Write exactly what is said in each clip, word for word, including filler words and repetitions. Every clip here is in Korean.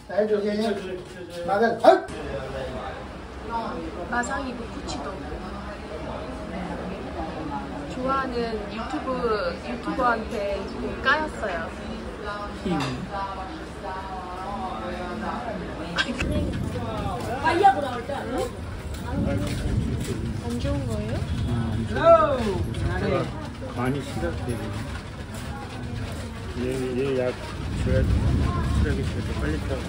来首先拿个哎。 마상이고 쿠치도 좋아하는 유튜브 유튜버한테 지금 까였어요. 힘. 빨리하고 나올 때 아니야? 안 좋은 거예요? 내가 많이 시작해. 얘얘약 줘야 시작이 돼서 빨리 펴.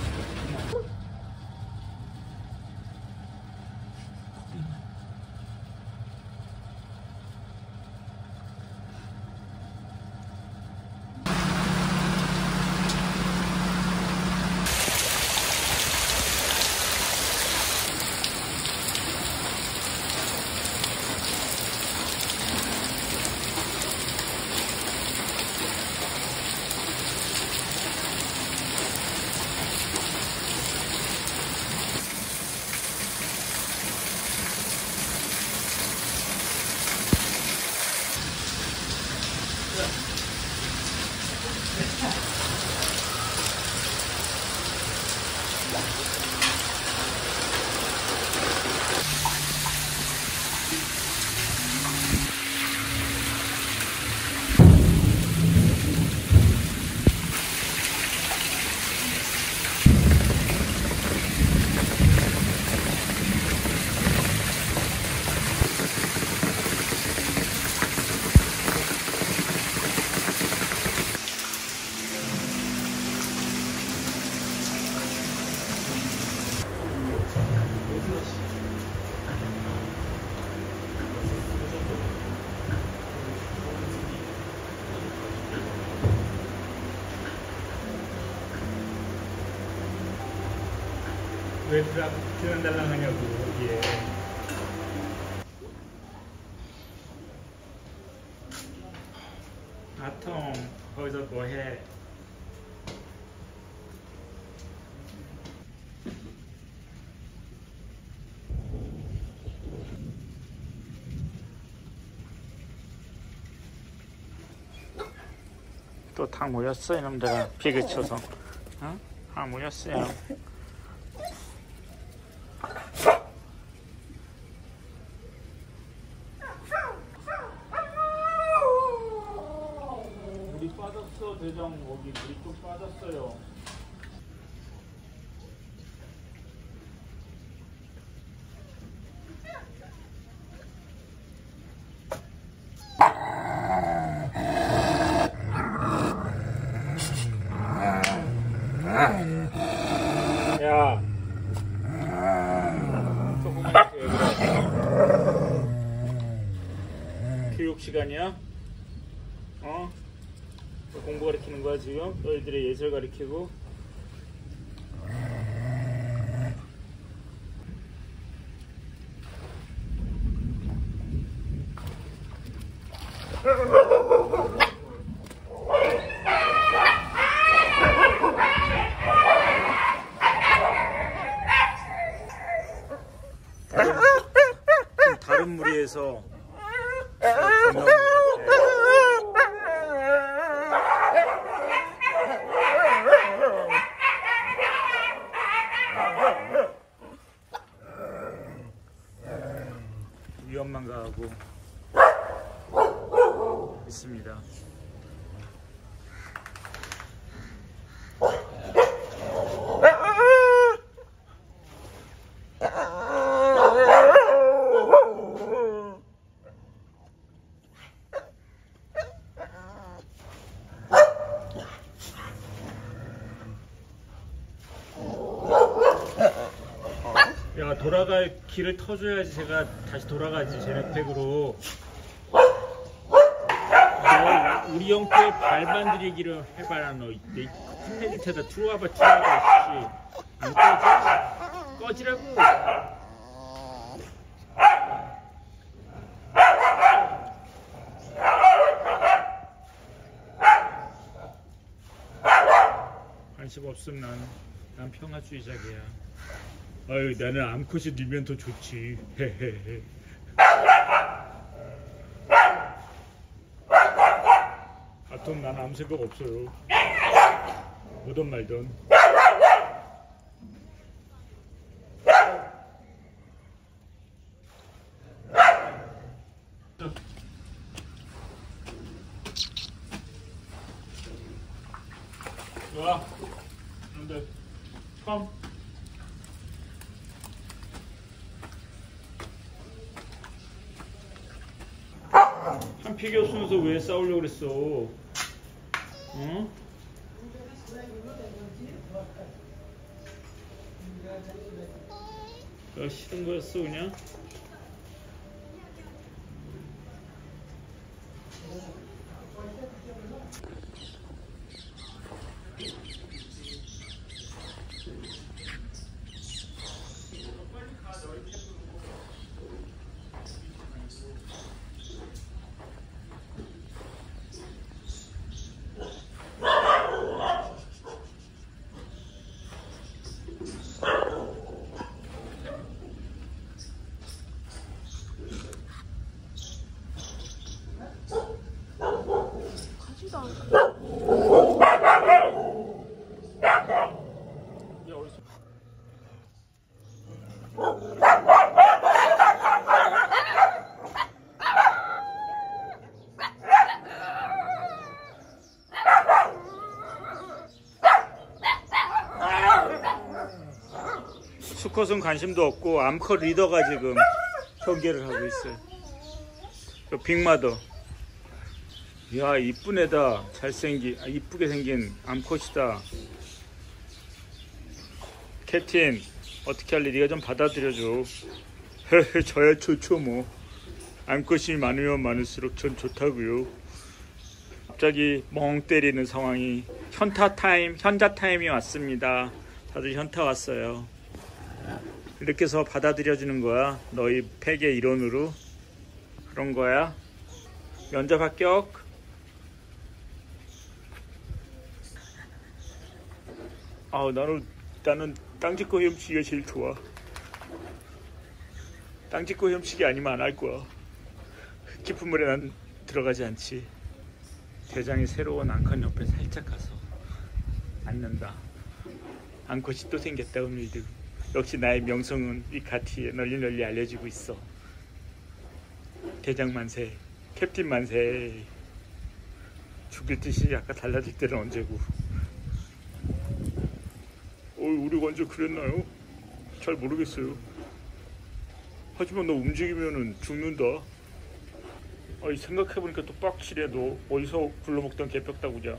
왜 들어달라고 하냐고 여기에. 아톰 거기서 뭐해? 또 다 모였어 이놈들아. 비 그쳐서 어? 다 모였어요. 물이 빠졌어. 대장 거기 물이 또 빠졌어요. 야, 조금만 왜 그래? 교육 시간이야? 어? 공부 가르치는 거야 지금? 너희들의 예술 가르치고? 다른 무리에서 위험만 가하고 있습니다. 야, 돌아갈 길을 터줘야지 제가 다시 돌아가지. 제네팩으로 너 우리 형께 발 만들기를 해봐라. 너 이때 혼내줄 테다. 들어와봐 들어와봐. 씨, 안 꺼져? 꺼지라고. 관심 없음. 난, 난 평화주의자기야. 아유, 나는 암컷이 늘면 더 좋지. 헤헤헤. 아톰 난 아무 생각 없어요. 뭐든 말든. 좋아. 근데 컴. 한 피겨 순서 왜 싸우려고 그랬어? 응? 야, 싫은 거였어 그냥? 가지도 않아. 수컷은 관심도 없고 암컷 리더가 지금 경계를 하고 있어요. 저 빅마더. 이야, 이쁜 애다. 잘생기, 아, 이쁘게 생긴 암컷이다. 캡틴, 어떻게 할래? 네가 좀 받아들여줘. 헤헤, 저야 좋죠 뭐. 암컷이 많으면 많을수록 전 좋다고요. 갑자기 멍 때리는 상황이. 현타 타임, 현자 타임이 왔습니다. 다들 현타 왔어요. 이렇게 해서 받아들여주는 거야. 너희 팩의 일원으로. 그런 거야. 면접 합격. 아, 나는 나는 땅짓고 헤엄치기가 제일 좋아. 땅짓고 헤엄치기 아니면 안 할 거야. 깊은 물에 난 들어가지 않지. 대장이 새로운 암컷 옆에 살짝 가서 앉는다. 암컷이 또 생겼다 오늘도. 역시 나의 명성은 이 가티에 널리 널리 알려지고 있어. 대장 만세, 캡틴 만세. 죽일 듯이 아까 달라질 때는 언제고. 어, 우리가 언제 그랬나요? 잘 모르겠어요. 하지만 너 움직이면은 죽는다. 아이, 생각해보니까 또 빡치래. 너 어디서 굴러먹던 개벽다구냐.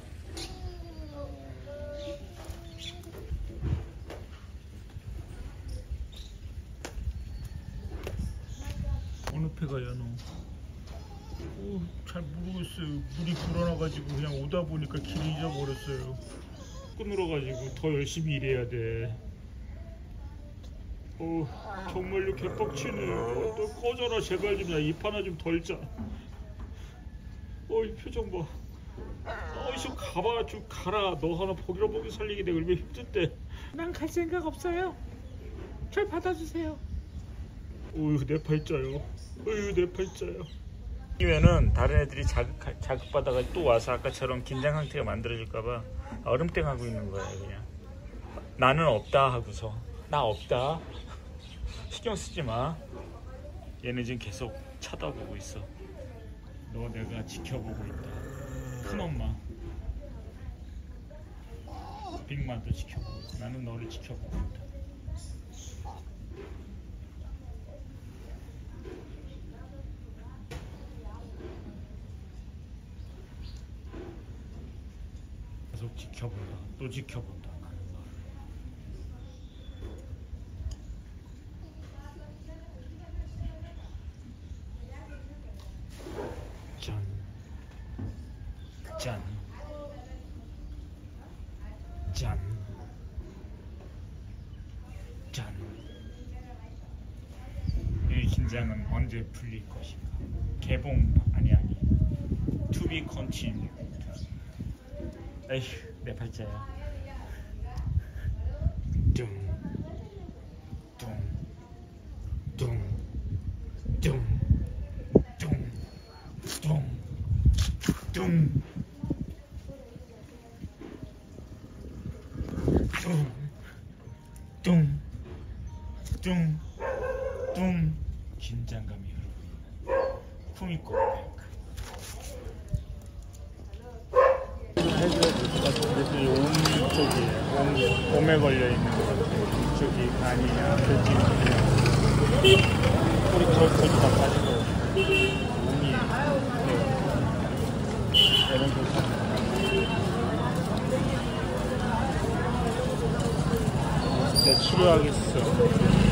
어느 패가야 너? 어, 잘 모르겠어요. 물이 불어나가지고 그냥 오다 보니까 길 잊어버렸어요. 끊으러가지고 더 열심히 일해야 돼. 어, 정말로 개빡치네. 어, 너 꺼져라 제발 좀. 야, 입 하나 좀 덜자. 어, 이 표정 봐. 어, 좀 가봐. 좀 가라. 너 하나 보기로 보기 살리기 내가 얼마나 힘든데. 난 갈 생각 없어요. 절 받아주세요. 어휴, 내 팔자요. 어휴, 내 팔자요. 이면은 다른 애들이 자극, 자극받아가 또 와서 아까처럼 긴장 상태가 만들어질까봐 얼음땡 하고 있는 거야. 그냥 나는 없다 하고서 나 없다 신경 쓰지 마. 얘는 지금 계속 쳐다보고 있어. 너 내가 지켜보고 있다. 큰엄마 빅마도 지켜보고 있다. 나는 너를 지켜보고 있다. 계속 지켜본다. 또 지켜본다. 짠. 짠. 짠. 짠. 이 긴장은 언제 풀릴 것인가? 개봉 아니 아니. To be continued. 에휴, 내 팔자야. 뚱, 뚱, 뚱, 뚱, 뚱, 뚱, 뚱, 뚱, 뚱, 뚱. 긴장감이 흐르고 있는 품위고 뱅크. 해줘야 될 것 같은데 오 분 이쪽이 몸, 몸에 걸려 있는 것 같아요. 이쪽이 아니냐, 그지? 꼬리 털털이 다 빠지고 몸이 이런 거. 진짜 치료하겠어.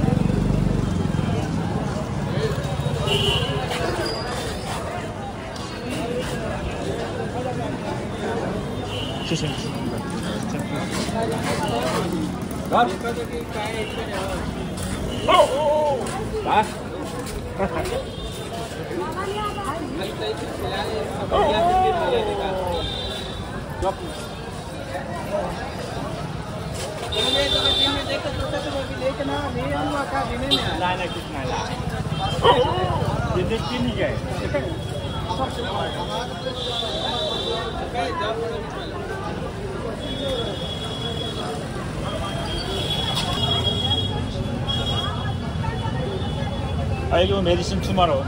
I do medicine tomorrow.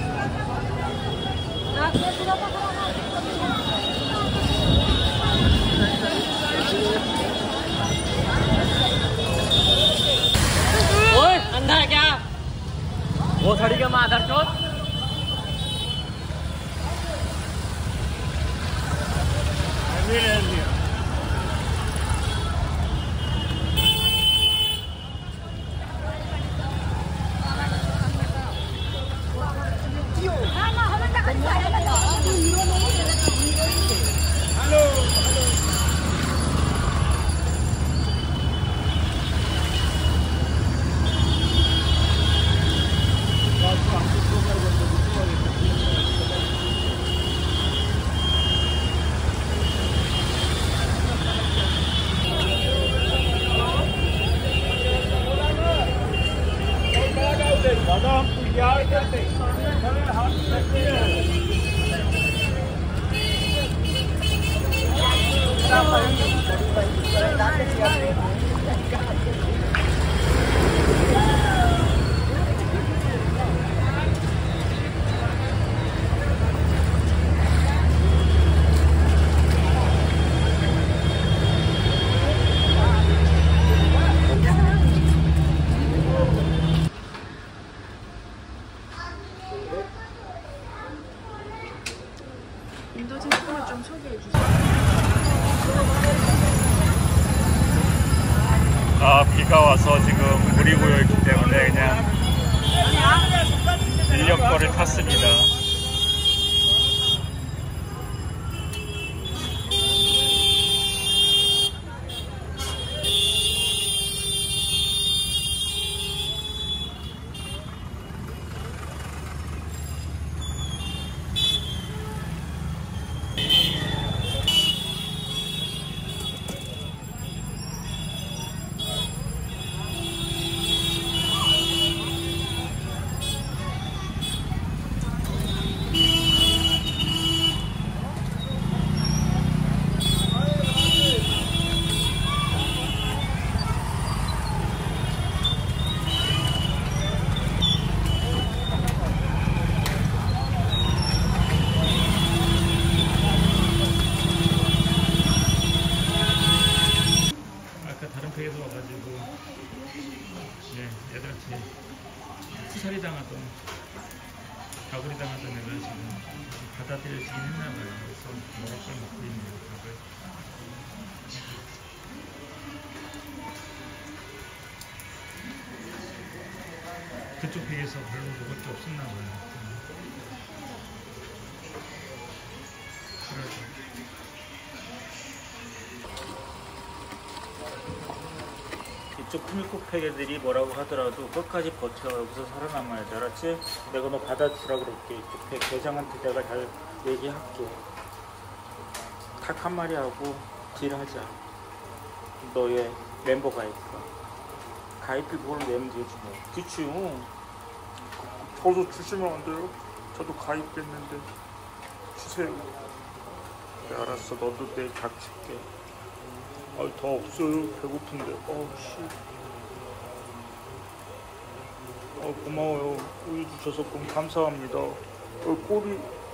ओए अंधा है क्या? वो सड़ी का माधर चौथ 인도진 스쿨을 좀 소개해 주세요. 아, 비가 와서 지금 물이 고여 있기 때문에 그냥 인력 거를 탔습니다. 팩에서 와가지고 네, 애들한테 쿠사리 당하던 가구리 당하던 애가 지금 받아들여지긴 했나봐요. 그래서 먹을 걸 먹고 있네요. 밥을. 그쪽 팩에서 별로 먹을 게 없었나봐요. 그래서 이쪽 풀코팩 애들이 뭐라고 하더라도 끝까지 버텨. 여기서 살아남아야 돼. 알았지? 내가 너 받아주라 그랬게. 이쪽 팩 대장한테 내가 잘 얘기할게. 탁 한 마리 하고 딜하자. 너의 멤버 가입과 가입비 그걸로 내면 되지 뭐. 그치? 응. 저도 주시면 안 돼요? 저도 가입했는데 주세요. 네, 알았어. 너도 내일 닥칠게. 아, 더 없어요. 배고픈데. 어우, 씨. 어, 고마워요. 우유 주셔서 너무 감사합니다. 어, 꼬리.